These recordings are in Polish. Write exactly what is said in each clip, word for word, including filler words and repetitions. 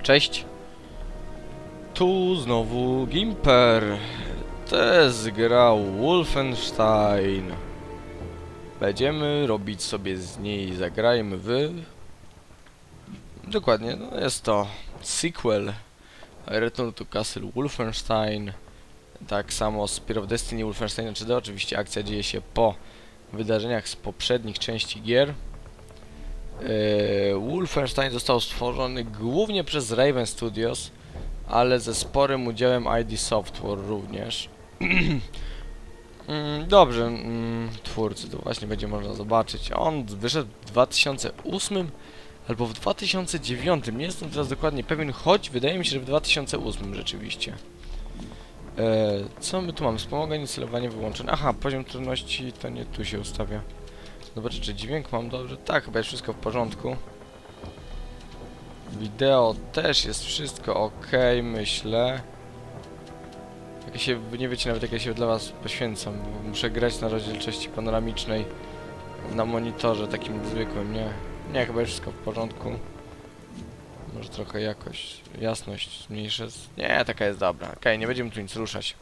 Cześć. Tu znowu Gimper. Też grał Wolfenstein. Będziemy robić sobie z niej, zagrajmy w... Dokładnie, no jest to sequel Return to Castle Wolfenstein. Tak samo Spear of Destiny Wolfenstein trzy D. Oczywiście akcja dzieje się po wydarzeniach z poprzednich części gier. Yy, Wolfenstein został stworzony głównie przez Raven Studios, ale ze sporym udziałem I D Software również. mm, dobrze, mm, twórcy, to właśnie będzie można zobaczyć. On wyszedł w dwa tysiące ósmym albo w dwa tysiące dziewiątym, nie jestem teraz dokładnie pewien, choć wydaje mi się, że w dwa tysiące ósmym rzeczywiście. E, co my tu mamy? Wspomaganie, celowanie wyłączone. Aha, poziom trudności to nie tu się ustawia. Zobaczę, czy dźwięk mam dobrze. Tak, chyba jest wszystko w porządku. Wideo też jest wszystko ok, myślę. Jak się, nie wiecie nawet, jak ja się dla was poświęcam. Bo muszę grać na rozdzielczości panoramicznej na monitorze takim zwykłym, nie? Nie, chyba jest wszystko w porządku. Może trochę jakoś, jasność zmniejszę. Nie, taka jest dobra. Okej, okay, nie będziemy tu nic ruszać.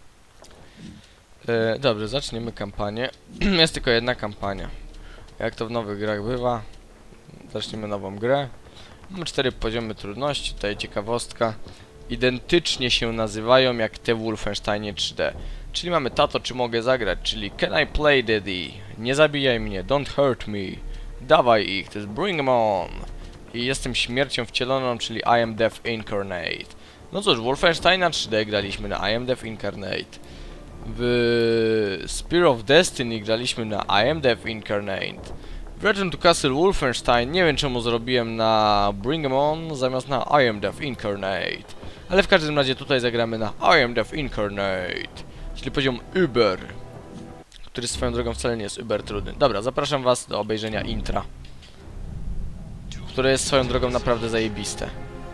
Yy, dobrze, zaczniemy kampanię. Jest tylko jedna kampania. Jak to w nowych grach bywa. Zaczniemy nową grę. Mamy cztery poziomy trudności. Tutaj ciekawostka. Identycznie się nazywają jak te w Wolfensteinie trzy D. Czyli mamy tato, czy mogę zagrać, czyli can I play daddy? Nie zabijaj mnie, don't hurt me. Dawaj ich, to jest bring 'em on. I jestem śmiercią wcieloną, czyli I am Death Incarnate. No cóż, Wolfensteina trzy D graliśmy na I am Death Incarnate. W Spear of Destiny graliśmy na I am Death Incarnate. W Return to Castle Wolfenstein nie wiem czemu zrobiłem na Bring 'em On zamiast na I am Death Incarnate. Ale w każdym razie tutaj zagramy na I am Death Incarnate. Czyli poziom Uber, który swoją drogą wcale nie jest Uber trudny. Dobra, zapraszam was do obejrzenia intra, które jest swoją drogą naprawdę zajebiste.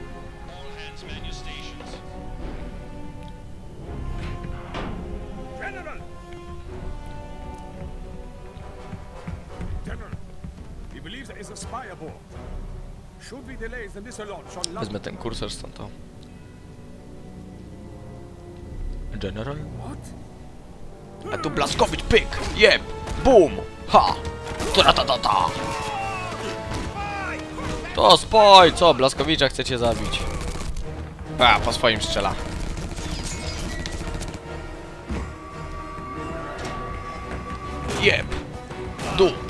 Wezmę ten kursor stąd to. General? A tu Blaskowicz, pyk! Jeb! Bum! Ha! Tra-ta-ta-ta! To spoj! Co? Blaskowicza chcecie zabić? A, po swoim strzela. Jeb! Dup!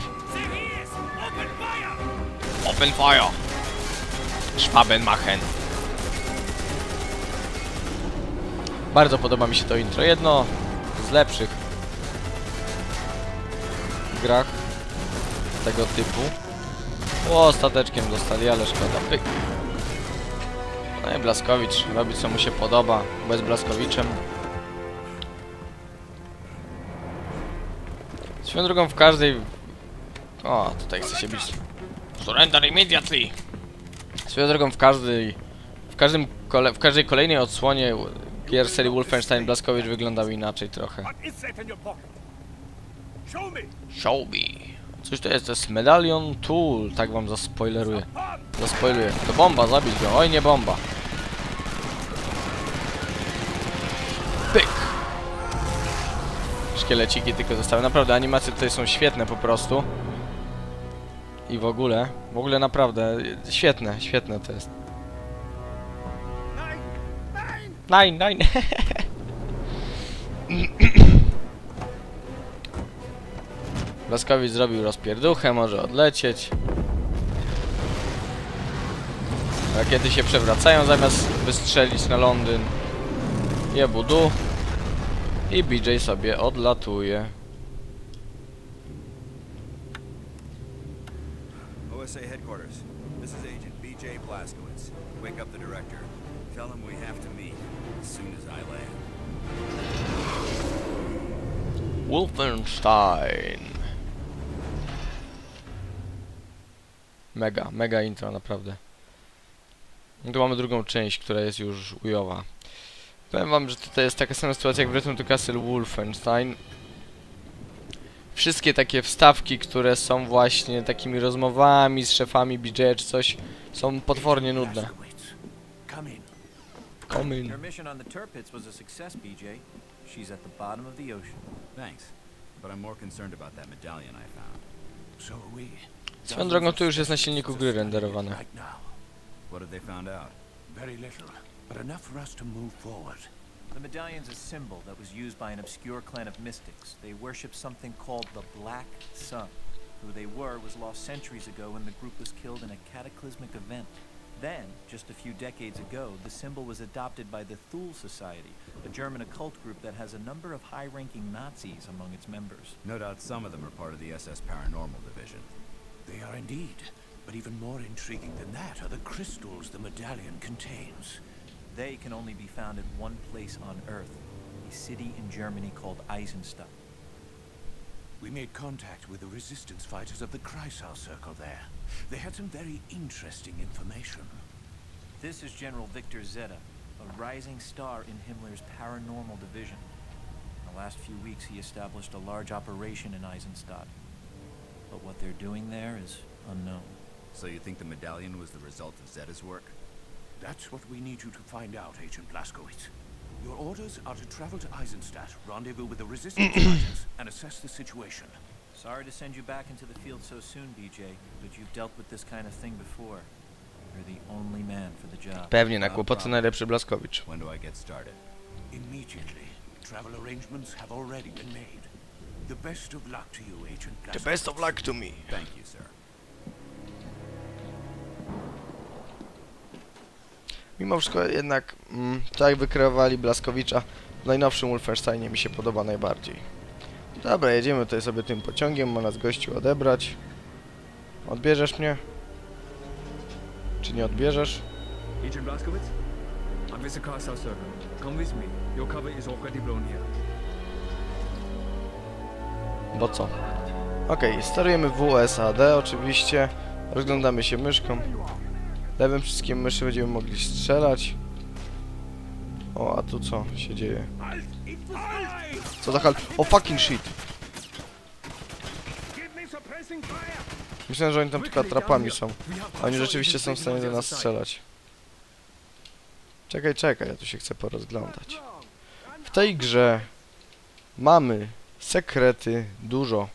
Open fire! Schwabenmachen! Bardzo podoba mi się to intro. Jedno z lepszych w grach tego typu. O, stateczkiem dostali, ale szkoda. Pyk. No i Blaskowicz robi co mu się podoba. Bez Blaskowiczem. Swoją drogą w każdej... O, tutaj chce się bić. Surrender immediately! Swoją drogą w każdej... W każdym kole... w każdej kolejnej odsłonie gier serii Wolfenstein Blaskowicz wyglądał inaczej trochę. Show me. Coś to jest, to jest Medallion Tool, tak wam zaspoileruję. Zaspoiluję. To bomba, zabić go. Oj, nie bomba. Pyk. Szkieleciki tylko zostały. Naprawdę, animacje tutaj są świetne po prostu. I w ogóle, w ogóle naprawdę, świetne, świetne to jest. Nine, nine. Blaskowicz zrobił rozpierduchę, może odlecieć. Rakiety się przewracają zamiast wystrzelić na Londyn. Jebudu. I B J sobie odlatuje. O S A headquarters. This is Agent B J Blazkowicz. Wake up the director. Tell him we have to meet as soon as I land. Wolfenstein. Mega, mega intro, naprawdę. Tu mamy drugą część, która jest już ujowa. Powiem wam, że tutaj jest taka sama sytuacja jak w Return to Castle Wolfenstein. Wszystkie takie wstawki, które są właśnie takimi rozmowami z szefami B J czy coś, są potwornie nudne. come in. Come in. Your mission on the Turpits was a success, B J. She's at the bottom of the ocean. Thanks. But I'm more concerned about that medallion I found. So are we. Swoją drogą to już jest na silniku gry renderowane. Right now. What have they found out? Very little, but enough for us to move forward. The medallion's a symbol that was used by an obscure clan of mystics. They worship something called the Black Sun. Who they were was lost centuries ago when the group was killed in a cataclysmic event. Then, just a few decades ago, the symbol was adopted by the Thule Society, a German occult group that has a number of high-ranking Nazis among its members. No doubt some of them are part of the S S Paranormal Division. They are indeed, but even more intriguing than that are the crystals the medallion contains. They can only be found at one place on Earth, a city in Germany called Eisenstadt. We made contact with the resistance fighters of the Kreisau Circle there. They had some very interesting information. This is General Victor Zeta, a rising star in Himmler's paranormal division. In the last few weeks, he established a large operation in Eisenstadt. But what they're doing there is unknown. So you think the medallion was the result of Zeta's work? That's what we need you to find out, Agent Blazkowicz. Your orders are to travel to Eisenstadt, rendezvous with the resistance fighters, and assess the situation. Sorry to send you back into the field so soon, B J, but you've dealt with this kind of thing before. You're the only man for the job. Pewnie, na kłopoty najlepszy Blazkowicz. When do I get started? Immediately. Travel arrangements have already been made. The best of luck to you, Agent Blazkowicz. The best of luck to me. Thank you, sir. Mimo wszystko jednak, mm, tak jak wykreowali Blazkowicza, w najnowszym Wolfensteinie mi się podoba najbardziej. Dobra, jedziemy tutaj sobie tym pociągiem, ma nas gościu odebrać. Odbierzesz mnie? Czy nie odbierzesz? Agent Blazkowicz? I'm Mister Kreisau Circle. Come with me. Your cover is already blown here. Bo co? Okej, sterujemy W S A D oczywiście. Rozglądamy się myszką. Lewym przyciskiem myszy będziemy mogli strzelać. O, a tu co się dzieje? Co za hal... O, fucking shit! Myślałem, że oni tam tylko atrapami są. A oni rzeczywiście są w stanie do nas strzelać. Czekaj, czekaj, ja tu się chcę porozglądać. W tej grze mamy sekrety dużo.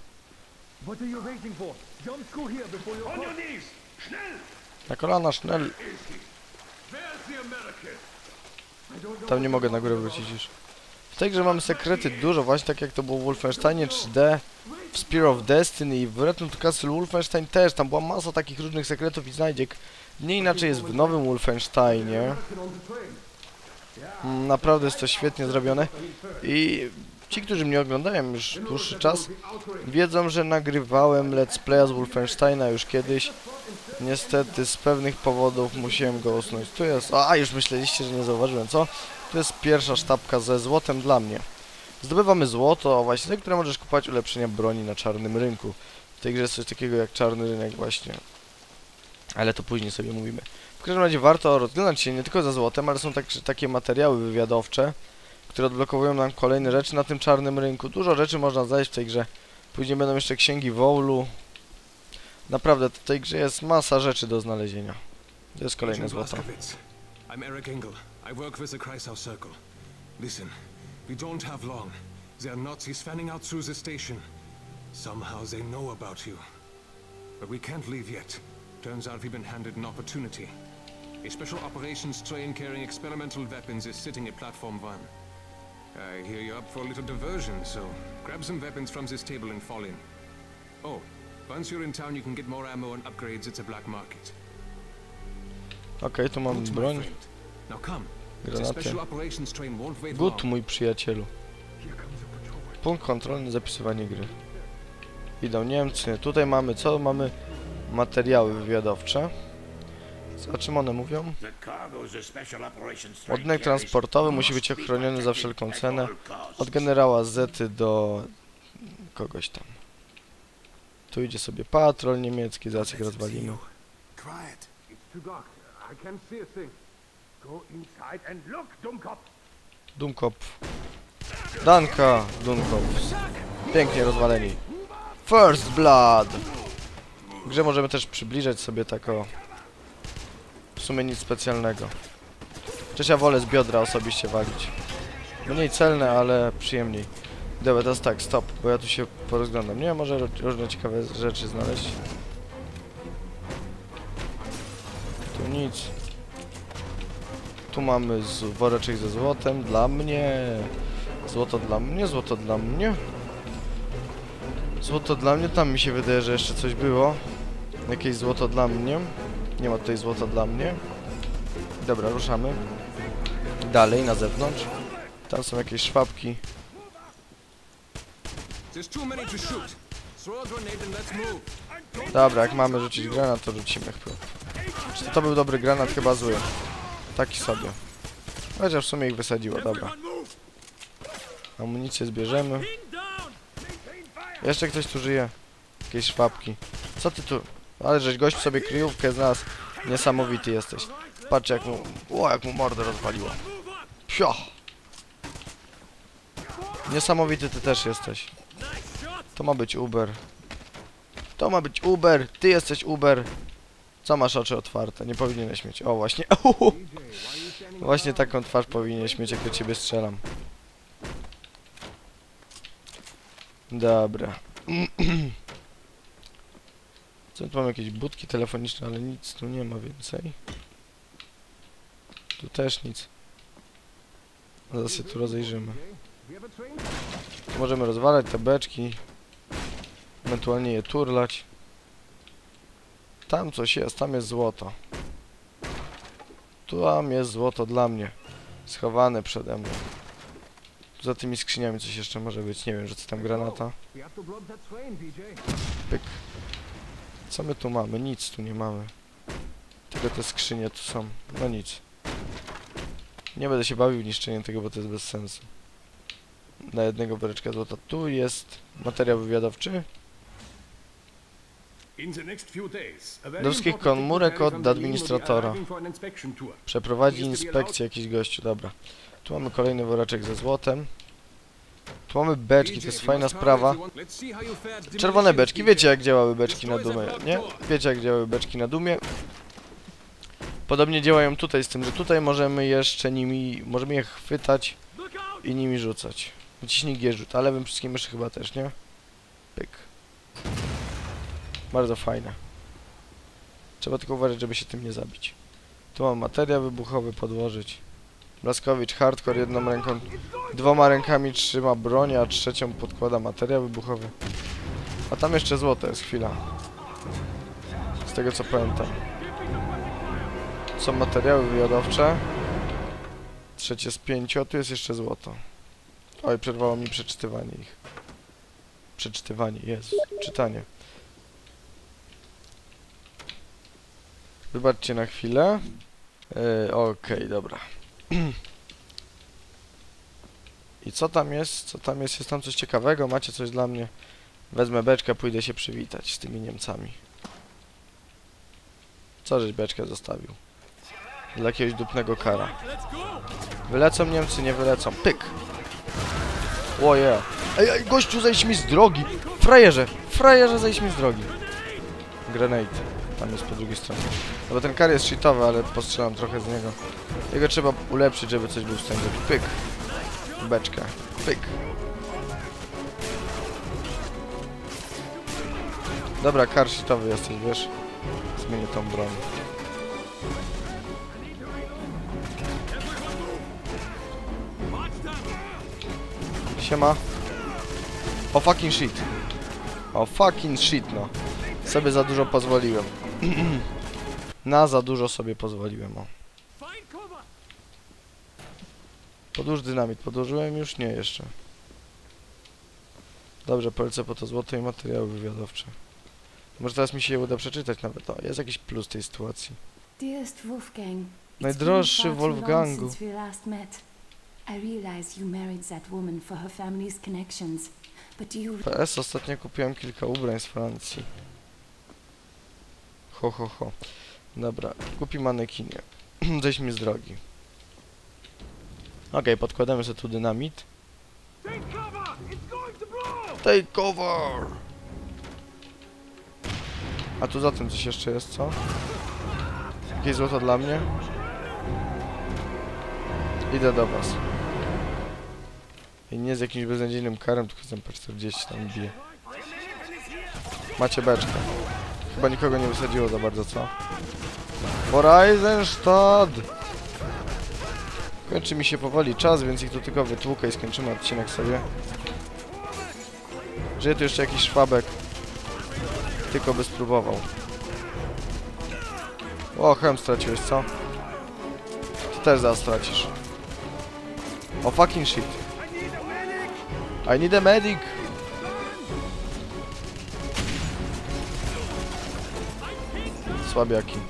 Na kolana, sznel. Tam nie mogę na górę wrócić już. W tej grze mamy sekrety dużo, właśnie tak jak to było w Wolfensteinie trzy D, w Spear of Destiny i w Return to Castle Wolfenstein też. Tam była masa takich różnych sekretów i znajdziek. Nie inaczej jest w nowym Wolfensteinie. Naprawdę jest to świetnie zrobione. I ci, którzy mnie oglądają już dłuższy czas, wiedzą, że nagrywałem let's playa z Wolfensteina już kiedyś. Niestety z pewnych powodów musiałem go usunąć. Tu jest... A, już myśleliście, że nie zauważyłem, co? To jest pierwsza sztabka ze złotem dla mnie. Zdobywamy złoto, właśnie, które możesz kupować ulepszenia broni na czarnym rynku. W tej grze jest coś takiego jak czarny rynek właśnie. Ale to później sobie mówimy. W każdym razie warto rozglądać się nie tylko za złotem, ale są tak, takie materiały wywiadowcze, które odblokowują nam kolejne rzeczy na tym czarnym rynku. Dużo rzeczy można znaleźć w tej grze. Później będą jeszcze księgi Woulu. Naprawdę, w tej grze jest masa rzeczy do znalezienia. To jest kolejne złoto. I'm Eric Engel. I work with the Kreisau Circle. Listen, we don't have long. There are Nazis fanning out through the station. Somehow they know about you. But we can't leave yet. Turns out we've been handed an opportunity. A special operations train carrying experimental weapons is sitting at platform one. I hear you're up for a little diversion, so grab some weapons from this table and fall in. Oh, once you're in town you can get more ammo and upgrades at the black market. Okej, okay, tu mam broń. Granaty. Good, mój przyjacielu. Punkt kontrolny, zapisywanie gry. Idą Niemcy. Tutaj mamy co? Mamy materiały wywiadowcze. O czym one mówią? Ładunek transportowy musi być ochroniony za wszelką cenę. Od generała Zety do kogoś tam. Tu idzie sobie patrol niemiecki, zaraz ich rozwalimy. Dummkopf. Danka, Dummkopf. Pięknie rozwaleni. First Blood. W grze możemy też przybliżać sobie tak o... W sumie nic specjalnego. Przecież ja wolę z biodra osobiście walić. Mniej celne, ale przyjemniej. Dobra, teraz tak, stop, bo ja tu się porozglądam. Nie, może różne ciekawe rzeczy znaleźć. Tu nic. Tu mamy z woreczek ze złotem dla mnie. Złoto dla mnie, złoto dla mnie. Złoto dla mnie, tam mi się wydaje, że jeszcze coś było. Jakieś złoto dla mnie. Nie ma tutaj złota dla mnie. Dobra, ruszamy. Dalej, na zewnątrz. Tam są jakieś szwabki. Dobra, jak mamy rzucić granat, to rzucimy chyba. Czy to, to był dobry granat? Chyba zły. Taki sobie. Chociaż w sumie ich wysadziło, dobra. Amunicję zbierzemy. Jeszcze ktoś tu żyje. Jakieś szwabki. Co ty tu? Ale żeś gość sobie kryjówkę znalazł. Niesamowity jesteś. Patrz jak mu... O, jak mu mordę rozwaliło. Pio! Niesamowity ty też jesteś. To ma być Uber. To ma być Uber. Ty jesteś Uber. Co masz oczy otwarte? Nie powinieneś mieć. O, właśnie. Uhu. Właśnie taką twarz powinieneś mieć, jak do ciebie strzelam. Dobra. Co tu mam jakieś budki telefoniczne, ale nic tu nie ma więcej. Tu też nic. Zaraz się tu rozejrzymy. Tu możemy rozwalać te beczki. Ewentualnie je turlać. Tam coś jest, tam jest złoto. Tam jest złoto dla mnie. Schowane przede mną. Tu za tymi skrzyniami coś jeszcze może być. Nie wiem, że co tam granata. Pyk. Co my tu mamy? Nic tu nie mamy. Tylko te skrzynie tu są. No nic. Nie będę się bawił w niszczenie tego, bo to jest bez sensu. Na jednego woreczka złota. Tu jest materiał wywiadowczy. Do wszystkich komórek od administratora. Przeprowadzi inspekcję jakiś gościu, dobra. Tu mamy kolejny woreczek ze złotem. Tu mamy beczki, to jest fajna sprawa. Czerwone beczki, wiecie jak działały beczki na Dumie, nie? Wiecie jak działały beczki na Dumie. Podobnie działają tutaj z tym, że tutaj możemy jeszcze nimi, możemy je chwytać i nimi rzucać. Naciśnij G rzut, a lewym przyciskiem myszy chyba też, nie? Pyk. Bardzo fajne. Trzeba tylko uważać, żeby się tym nie zabić. Tu mam materiał wybuchowy podłożyć. Blaskowicz hardcore jedną ręką, dwoma rękami trzyma broń, a trzecią podkłada materiał wybuchowy. A tam jeszcze złoto jest, chwila. Z tego co pamiętam. Są materiały wywiadowcze. Trzecie z pięciu, a tu jest jeszcze złoto. Oj, przerwało mi przeczytywanie ich. Przeczytywanie, jest. Czytanie. Wybaczcie na chwilę. Yy, Okej, okay, dobra. I co tam jest? Co tam jest? Jest tam coś ciekawego? Macie coś dla mnie? Wezmę beczkę, pójdę się przywitać z tymi Niemcami. Co żeś beczkę zostawił? Dla jakiegoś dupnego kara. Wylecą Niemcy, nie wylecą. Pyk! Oje! Ej, ej, gościu, zejdź mi z drogi! Frajerze! Frajerze, zejdź mi z drogi! Grenade. Tam jest po drugiej stronie. No bo ten kar jest cheatowy, ale postrzelam trochę z niego. Jego trzeba ulepszyć, żeby coś był w stanie zrobić. Pyk! Beczka. Pyk! Dobra, kar cheatowy jesteś, wiesz? Zmienię tą broń. Siema. O fucking shit. O fucking shit, no. Sobie za dużo pozwoliłem. Na za dużo sobie pozwoliłem, o. Podłóż dynamit. Podłożyłem już? Nie, jeszcze. Dobrze, polecę po to złoto i materiały wywiadowcze. Może teraz mi się uda przeczytać nawet. O, jest jakiś plus tej sytuacji. Najdroższy Wolfgangu. P S ostatnio kupiłem kilka ubrań z Francji. Ho, ho, ho. Dobra, kupi manekinie. Zejdź mi z drogi. Okej, okay, podkładamy sobie tu dynamit. Take cover! A tu za tym coś jeszcze jest, co? Jakieś złoto dla mnie? Idę do was. I nie z jakimś beznadziejnym karem, tylko z M P czterdzieści tam bije. Macie beczkę. Chyba nikogo nie wysadziło za bardzo, co? Horizonstadt! Kończy mi się powoli czas, więc ich tu tylko wytłukę i skończymy odcinek sobie. Żyje tu jeszcze jakiś szwabek. Tylko by spróbował. O, hełm straciłeś, co? Ty też zaraz stracisz. O fucking shit. I need a medic! Słabiaki.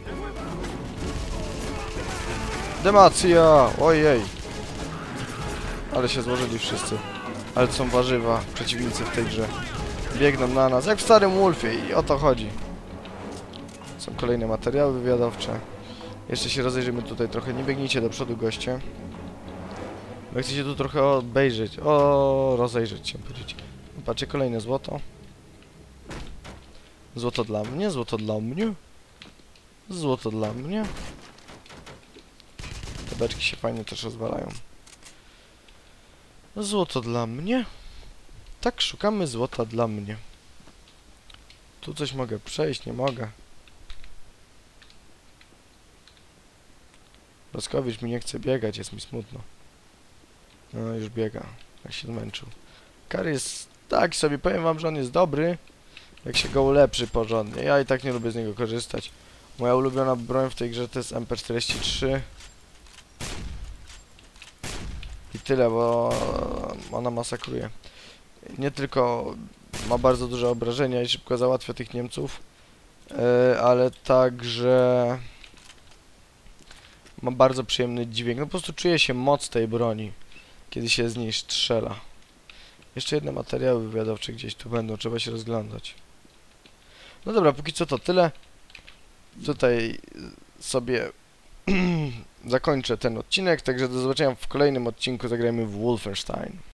Demacja! Ojej! Ale się złożyli wszyscy. Ale to są warzywa, przeciwnicy w tej grze. Biegną na nas, jak w starym Wolfie i o to chodzi. Są kolejne materiały wywiadowcze. Jeszcze się rozejrzymy tutaj trochę. Nie biegnijcie do przodu, goście. Bo chcecie tu trochę obejrzeć. O, rozejrzeć się, powiedzieć. Patrzcie, kolejne złoto. Złoto dla mnie, złoto dla mnie. Złoto dla mnie. Te beczki się fajnie też rozwalają. Złoto dla mnie. Tak, szukamy złota dla mnie. Tu coś mogę przejść, nie mogę. Roskowicz mi nie chce biegać, jest mi smutno. No, już biega. Jak się zmęczył. Kar jest tak sobie, powiem wam, że on jest dobry, jak się go ulepszy porządnie. Ja i tak nie lubię z niego korzystać. Moja ulubiona broń w tej grze to jest M P czterdzieści trzy. I tyle, bo ona masakruje. Nie tylko ma bardzo duże obrażenia i szybko załatwia tych Niemców, yy, ale także ma bardzo przyjemny dźwięk. No po prostu czuje się moc tej broni, kiedy się z niej strzela. Jeszcze jedne materiały wywiadowcze gdzieś tu będą, trzeba się rozglądać. No dobra, póki co to tyle. Tutaj sobie zakończę ten odcinek, także do zobaczenia w kolejnym odcinku. Zagrajmy w Wolfenstein.